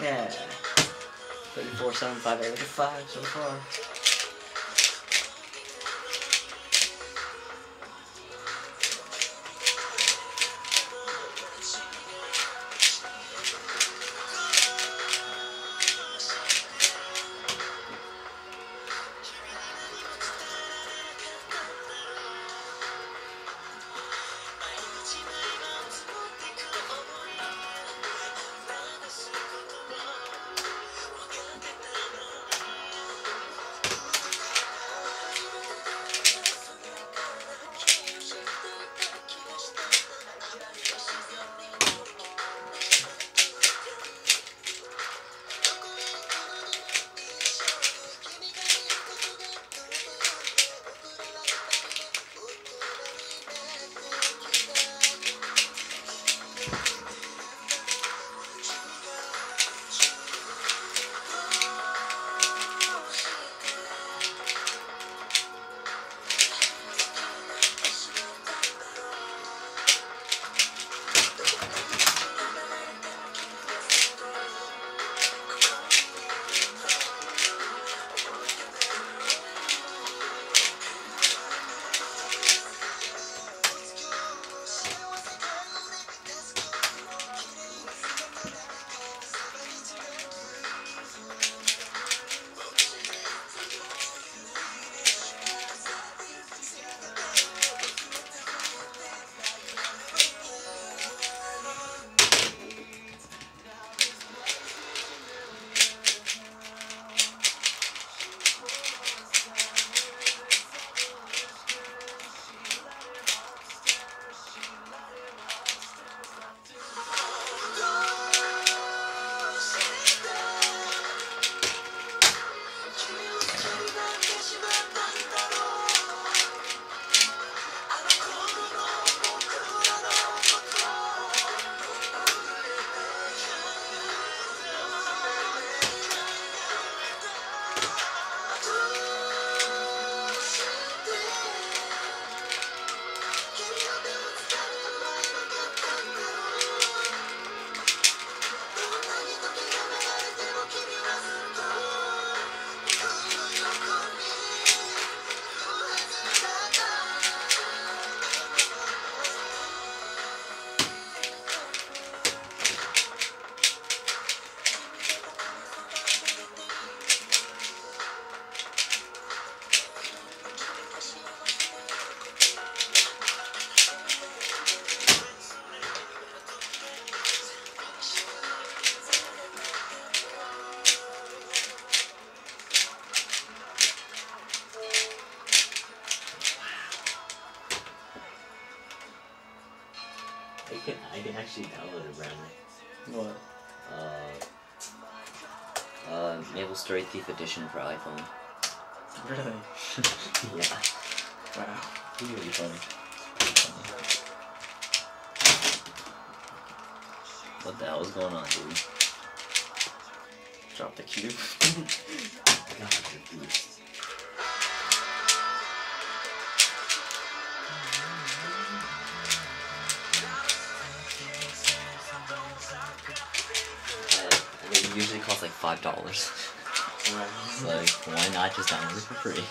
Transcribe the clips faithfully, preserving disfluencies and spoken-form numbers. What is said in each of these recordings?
Yeah. thirty-four, seven, five, eight, five so far. I can I can actually download it randomly. What? Uh, uh, Naval Story Thief Edition for iPhone. Really? Yeah. Wow. It's really funny. What the hell is going on, dude? Drop the cube. God, you're beast. It usually costs like five dollars. Right. It's like, why not just download it for free?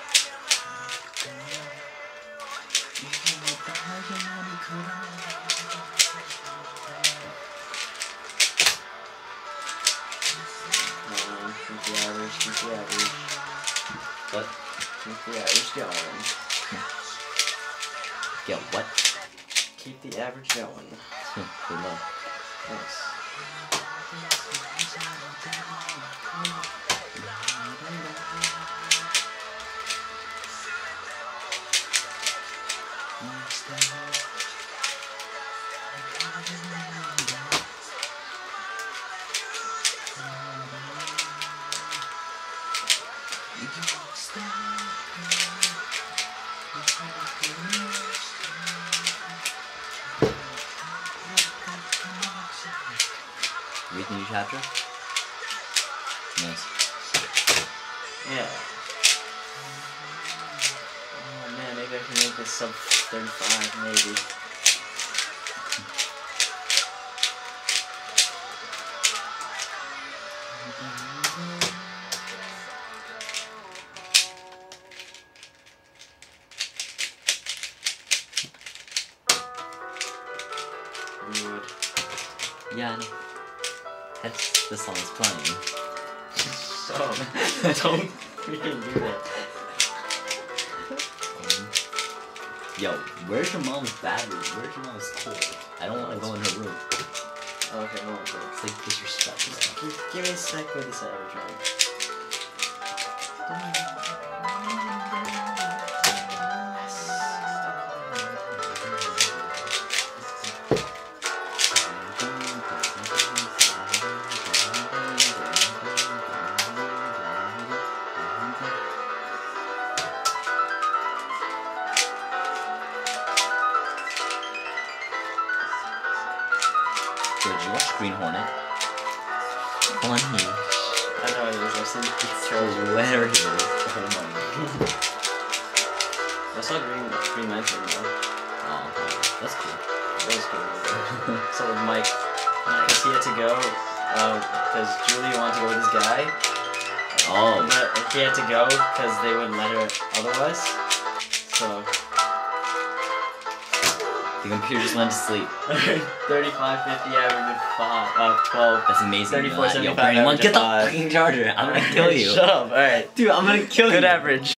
Um, keep the average, keep the average. What? Keep the average going. Get what? Keep the average going. Good luck. Thanks. Read the new chapter? Nice. Yeah. Oh man, maybe I can make this sub thirty-five, maybe. We would. Yeah, I know. That's the song's playing. So, don't freaking do that. Um, yo, where's your mom's battery? Where's your mom's cord? I don't want to go in her room. Okay, hold on. It's like disrespectful. Give, give me a sec with this average one. Did you watch Green Hornet? Funny. I know it is. I've seen It's trailers. hilarious. Oh my god. I saw Green Green Lantern though. Oh, okay. That's cool. That was cool. So with Mike, Nice. because he had to go, because Julie wanted to go with this guy. Oh. But he had to go because they wouldn't let her otherwise. So. The computer just went to sleep. thirty-five, fifty, average of five, uh, twelve. That's amazing. thirty-four, Yo, seventy-five, Brandon, average get of the five. fucking charger. I'm gonna kill you. Shut up, alright. Dude, I'm gonna kill you. Good average.